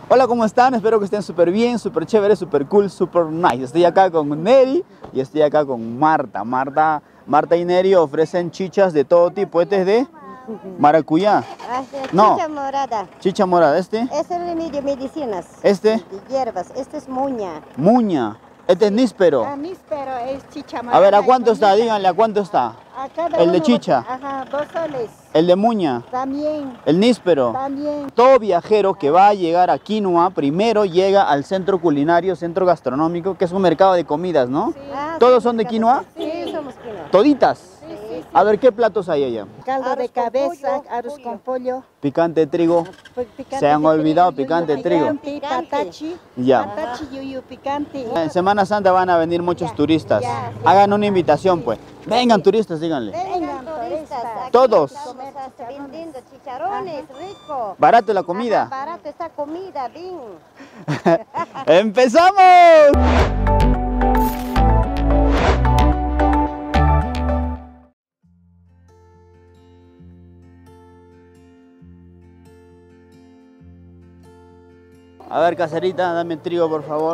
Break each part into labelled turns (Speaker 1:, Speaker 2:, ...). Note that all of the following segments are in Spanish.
Speaker 1: Hola, ¿cómo están? Espero que estén súper bien, súper chévere, súper cool, súper nice. Estoy acá con Neri y estoy acá con Marta. Marta y Neri ofrecen chichas de todo tipo. ¿Este es de maracuyá? No.
Speaker 2: Chicha morada.
Speaker 1: Chicha morada. ¿Este?
Speaker 2: Es el remedio, medicinas.
Speaker 1: ¿Este?
Speaker 2: De hierbas. Este es muña.
Speaker 1: Muña. Este es níspero.
Speaker 2: Níspero es chicha morada.
Speaker 1: A ver, ¿a cuánto está? Díganle, ¿a cuánto está? El de chicha.
Speaker 2: Ajá, 2 soles.
Speaker 1: El de muña.
Speaker 2: También.
Speaker 1: El níspero.
Speaker 2: También.
Speaker 1: Todo viajero que va a llegar a Quinua, primero llega al centro culinario, centro gastronómico, que es un mercado de comidas, ¿no?
Speaker 2: Sí.
Speaker 1: ¿Todos son de Quinua?
Speaker 2: Sí, somos Quinua.
Speaker 1: ¿Toditas?
Speaker 2: Sí.
Speaker 1: A ver, ¿qué platos hay allá?
Speaker 2: Caldo de cabeza, arroz con pollo.
Speaker 1: Picante de trigo.
Speaker 2: Picante
Speaker 1: Se han
Speaker 2: de
Speaker 1: olvidado
Speaker 2: trigo,
Speaker 1: picante de trigo.
Speaker 2: Picante, patachi.
Speaker 1: Ya.
Speaker 2: Patachi, yuyu, picante.
Speaker 1: En Semana Santa van a venir muchos turistas.
Speaker 2: ya.
Speaker 1: Hagan una invitación, pues. Vengan turistas, díganle.
Speaker 2: Vengan turistas. Aquí
Speaker 1: Todos.
Speaker 2: estamos vendiendo chicharrones, rico.
Speaker 1: Barato la comida.
Speaker 2: Ajá, barato esta comida, bien.
Speaker 1: ¡Empezamos! A ver, caserita, dame trigo, por favor.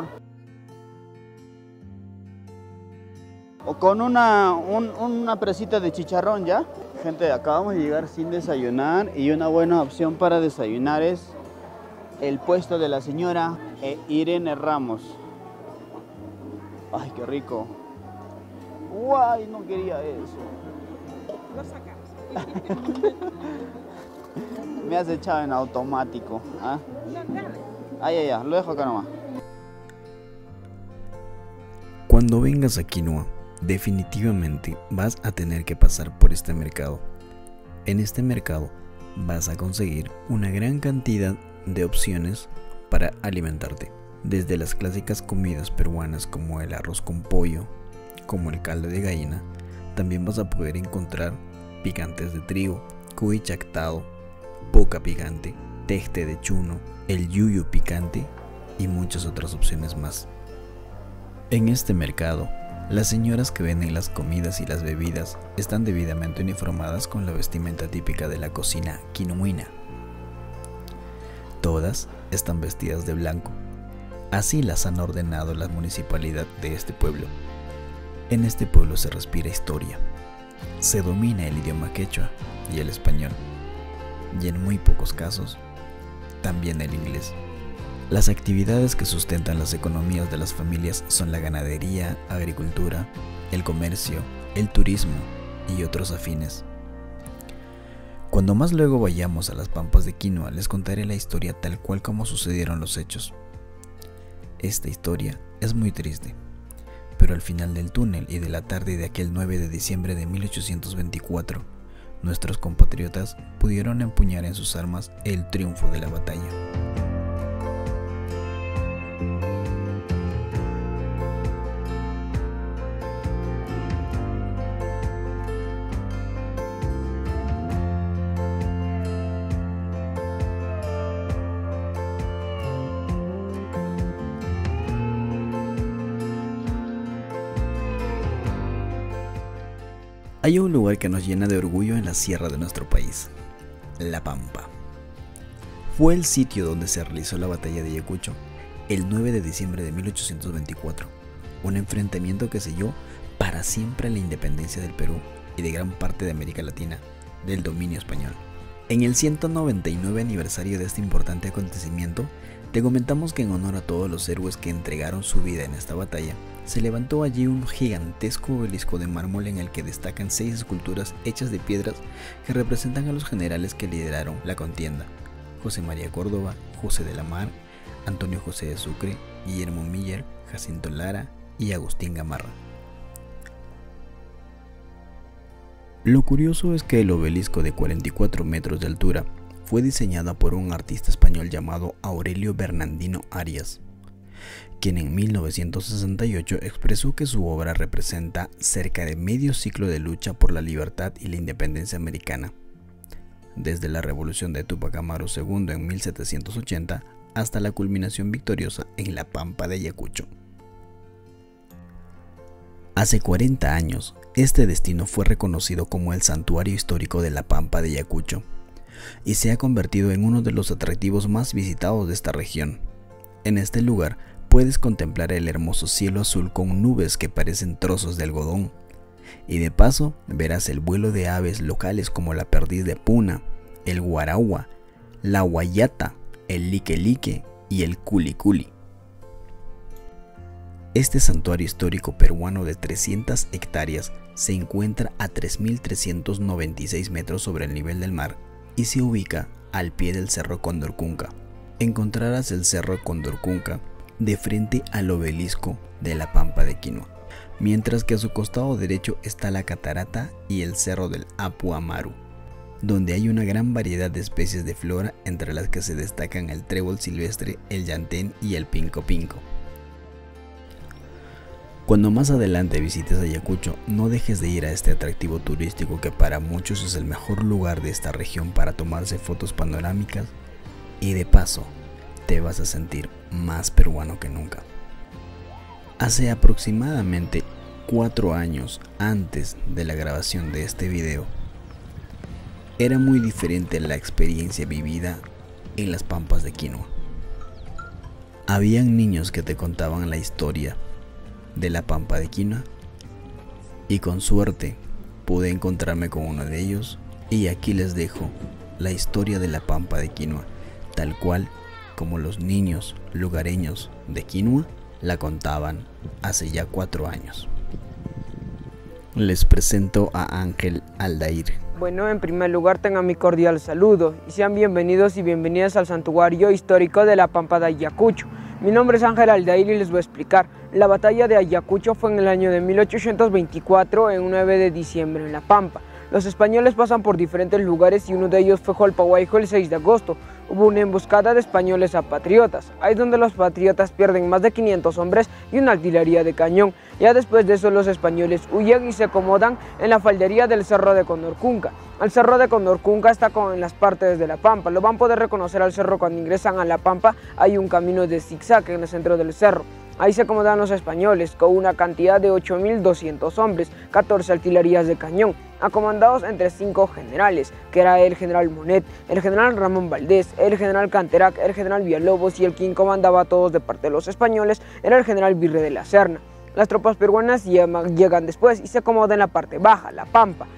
Speaker 1: O con una presita de chicharrón, ¿ya? Gente, acabamos de llegar sin desayunar y una buena opción para desayunar es el puesto de la señora Irene Ramos. ¡Ay, qué rico! ¡Guay! No quería eso.
Speaker 3: Lo sacamos.
Speaker 1: Me has echado en automático. ¿Ah?
Speaker 3: No, dale.
Speaker 1: Ya, lo dejo acá nomás.
Speaker 4: Cuando vengas a Quinua, definitivamente vas a tener que pasar por este mercado. En este mercado vas a conseguir una gran cantidad de opciones para alimentarte. Desde las clásicas comidas peruanas como el arroz con pollo, como el caldo de gallina, también vas a poder encontrar picantes de trigo, cuy chactado, poca picante, techte de chuno, el yuyu picante y muchas otras opciones más. En este mercado, las señoras que venden las comidas y las bebidas están debidamente uniformadas con la vestimenta típica de la cocina quinuina. Todas están vestidas de blanco. Así las han ordenado la municipalidad de este pueblo. En este pueblo se respira historia. Se domina el idioma quechua y el español. Y en muy pocos casos, también el inglés. Las actividades que sustentan las economías de las familias son la ganadería, agricultura, el comercio, el turismo y otros afines. Cuando más luego vayamos a las pampas de Quinua, les contaré la historia tal cual como sucedieron los hechos. Esta historia es muy triste, pero al final del túnel y de la tarde de aquel 9 de diciembre de 1824, nuestros compatriotas pudieron empuñar en sus armas el triunfo de la batalla. Hay un lugar que nos llena de orgullo en la sierra de nuestro país, La Pampa. Fue el sitio donde se realizó la batalla de Ayacucho el 9 de diciembre de 1824, un enfrentamiento que selló para siempre la independencia del Perú y de gran parte de América Latina del dominio español. En el 199 aniversario de este importante acontecimiento, te comentamos que en honor a todos los héroes que entregaron su vida en esta batalla, se levantó allí un gigantesco obelisco de mármol en el que destacan 6 esculturas hechas de piedras que representan a los generales que lideraron la contienda: José María Córdoba, José de la Mar, Antonio José de Sucre, Guillermo Miller, Jacinto Lara y Agustín Gamarra. Lo curioso es que el obelisco de 44 metros de altura fue diseñado por un artista español llamado Aurelio Bernardino Arias, quien en 1968 expresó que su obra representa cerca de medio siglo de lucha por la libertad y la independencia americana, desde la revolución de Túpac Amaru II en 1780 hasta la culminación victoriosa en la Pampa de Ayacucho. Hace 40 años, este destino fue reconocido como el Santuario Histórico de la Pampa de Ayacucho, y se ha convertido en uno de los atractivos más visitados de esta región. En este lugar puedes contemplar el hermoso cielo azul con nubes que parecen trozos de algodón, y de paso verás el vuelo de aves locales como la perdiz de Puna, el guarahua, la guayata, el lique-lique y el culi-culi. Este santuario histórico peruano de 300 hectáreas se encuentra a 3.396 metros sobre el nivel del mar y se ubica al pie del Cerro Condorcunca. Encontrarás el Cerro Condorcunca de frente al obelisco de la Pampa de Quinua, mientras que a su costado derecho está la catarata y el Cerro del Apu Amaru, donde hay una gran variedad de especies de flora, entre las que se destacan el trébol silvestre, el llantén y el pinco pinco. Cuando más adelante visites Ayacucho, no dejes de ir a este atractivo turístico que para muchos es el mejor lugar de esta región para tomarse fotos panorámicas, y de paso te vas a sentir más peruano que nunca. Hace aproximadamente 4 años antes de la grabación de este video, era muy diferente la experiencia vivida en las Pampas de Quinua. Habían niños que te contaban la historia de la Pampa de Quinua, y con suerte pude encontrarme con uno de ellos, y aquí les dejo la historia de la Pampa de Quinua, tal cual como los niños lugareños de Quinua la contaban hace ya 4 años. Les presento a Ángel Aldair.
Speaker 5: Bueno, en primer lugar tengan mi cordial saludo y sean bienvenidos y bienvenidas al santuario histórico de la Pampa de Ayacucho. Mi nombre es Ángel Aldair y les voy a explicar. La batalla de Ayacucho fue en el año de 1824, en un 9 de diciembre, en La Pampa. Los españoles pasan por diferentes lugares y uno de ellos fue Jalpahuayco el 6 de agosto. Hubo una emboscada de españoles a patriotas. Ahí es donde los patriotas pierden más de 500 hombres y una artillería de cañón. Ya después de eso los españoles huyen y se acomodan en la faldería del Cerro de Condorcunca. El Cerro de Condorcunca está en las partes de La Pampa. Lo van a poder reconocer al cerro cuando ingresan a La Pampa. Hay un camino de zigzag en el centro del cerro. Ahí se acomodan los españoles con una cantidad de 8.200 hombres, 14 artillerías de cañón, acomandados entre 5 generales, que era el general Monet, el general Ramón Valdés, el general Canterac, el general Villalobos, y el quien comandaba a todos de parte de los españoles era el general Virre de la Serna. Las tropas peruanas llegan después y se acomodan en la parte baja, La Pampa,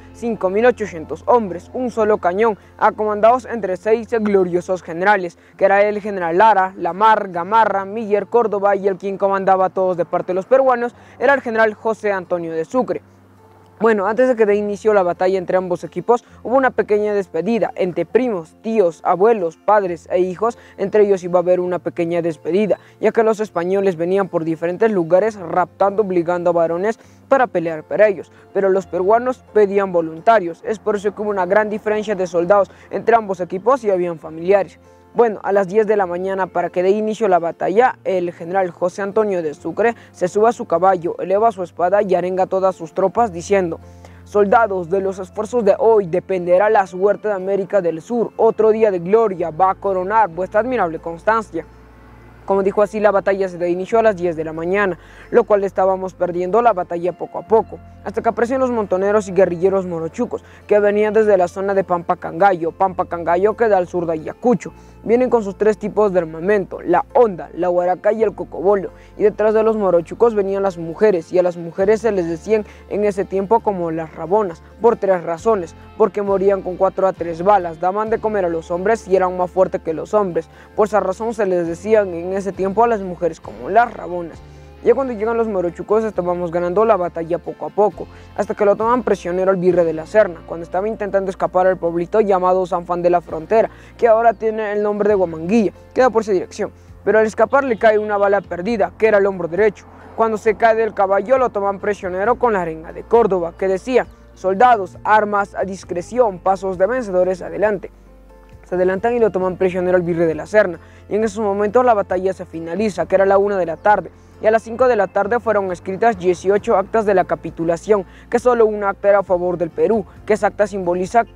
Speaker 5: 5.800 hombres, un solo cañón, acomandados entre 6 gloriosos generales, que era el general Lara, Lamar, Gamarra, Miller, Córdoba, y el quien comandaba a todos de parte de los peruanos era el general José Antonio de Sucre. Bueno, antes de que dé inicio la batalla entre ambos equipos, hubo una pequeña despedida entre primos, tíos, abuelos, padres e hijos. Entre ellos iba a haber una pequeña despedida, ya que los españoles venían por diferentes lugares raptando, obligando a varones para pelear por ellos, pero los peruanos pedían voluntarios. Es por eso que hubo una gran diferencia de soldados entre ambos equipos y habían familiares. Bueno, a las 10 de la mañana, para que dé inicio a la batalla, el general José Antonio de Sucre se sube a su caballo, eleva su espada y arenga a todas sus tropas diciendo: soldados, de los esfuerzos de hoy dependerá la suerte de América del Sur. Otro día de gloria va a coronar vuestra admirable constancia. Como dijo así, la batalla se inició a las 10 de la mañana, lo cual estábamos perdiendo la batalla poco a poco, hasta que aparecieron los montoneros y guerrilleros morochucos, que venían desde la zona de Pampa Cangallo que da al sur de Ayacucho. Vienen con sus 3 tipos de armamento, la honda, la huaraca y el cocobolo, y detrás de los morochucos venían las mujeres, y a las mujeres se les decían en ese tiempo como las rabonas, por 3 razones: porque morían con 4 a 3 balas, daban de comer a los hombres y eran más fuertes que los hombres. Por esa razón se les decían en ese tiempo a las mujeres como las rabonas. Ya cuando llegan los morochucos estábamos ganando la batalla poco a poco, hasta que lo toman prisionero al Virre de la Serna, cuando estaba intentando escapar al pueblito llamado San Juan de la Frontera, que ahora tiene el nombre de Huamanguilla, queda por esa dirección. Pero al escapar le cae una bala perdida, que era el hombro derecho. Cuando se cae del caballo lo toman prisionero con la arenga de Córdoba, que decía: soldados, armas a discreción, pasos de vencedores adelante. Se adelantan y lo toman prisionero al Virre de la Serna, y en esos momentos la batalla se finaliza, que era la 1 de la tarde, y a las 5 de la tarde fueron escritas 18 actas de la capitulación, que solo un acta era a favor del Perú, que esa acta simboliza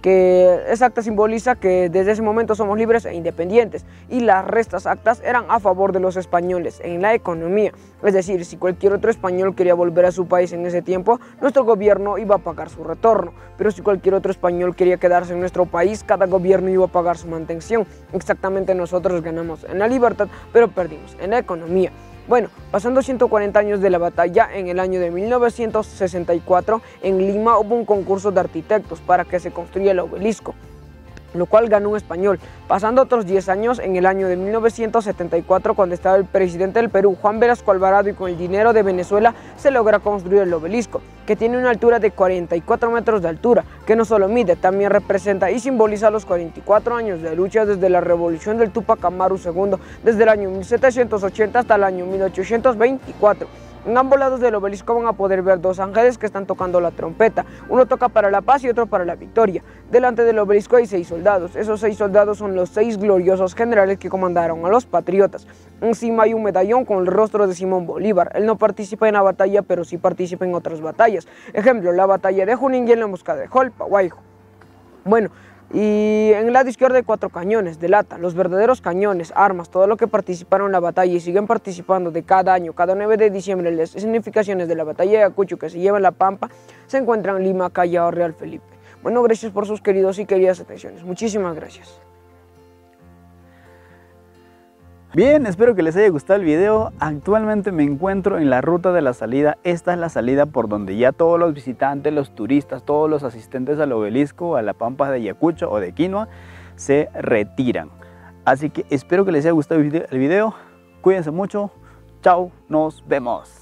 Speaker 5: que esa acta simboliza que desde ese momento somos libres e independientes, y las restas actas eran a favor de los españoles en la economía. Es decir, si cualquier otro español quería volver a su país en ese tiempo, nuestro gobierno iba a pagar su retorno, pero si cualquier otro español quería quedarse en nuestro país, cada gobierno iba a pagar su mantención. Exactamente, nosotros ganamos en la libertad, pero perdimos en la economía. Bueno, pasando 140 años de la batalla, en el año de 1964, en Lima hubo un concurso de arquitectos para que se construya el obelisco, lo cual ganó un español. Pasando otros 10 años, en el año de 1974, cuando estaba el presidente del Perú, Juan Velasco Alvarado, y con el dinero de Venezuela se logra construir el obelisco, que tiene una altura de 44 metros de altura, que no solo mide, también representa y simboliza los 44 años de lucha desde la revolución del Túpac Amaru II, desde el año 1780 hasta el año 1824. En ambos lados del obelisco van a poder ver dos ángeles que están tocando la trompeta. Uno toca para la paz y otro para la victoria. Delante del obelisco hay 6 soldados. Esos 6 soldados son los 6 gloriosos generales que comandaron a los patriotas. Encima hay un medallón con el rostro de Simón Bolívar. Él no participa en la batalla, pero sí participa en otras batallas. Ejemplo, la batalla de Junín y en la emboscada de Jolpa, Guayjo. Bueno, y en el lado izquierdo hay 4 cañones de lata, los verdaderos cañones, armas, todo lo que participaron en la batalla y siguen participando de cada año, cada 9 de diciembre. Las significaciones de la batalla de Ayacucho que se lleva en La Pampa se encuentran en Lima, Callao, Real Felipe. Bueno, gracias por sus queridos y queridas atenciones. Muchísimas gracias.
Speaker 1: Bien, espero que les haya gustado el video. Actualmente me encuentro en la ruta de la salida. Esta es la salida por donde ya todos los visitantes, los turistas, todos los asistentes al obelisco, a la Pampa de Ayacucho o de Quinua, se retiran. Así que espero que les haya gustado el video. Cuídense mucho. Chao, nos vemos.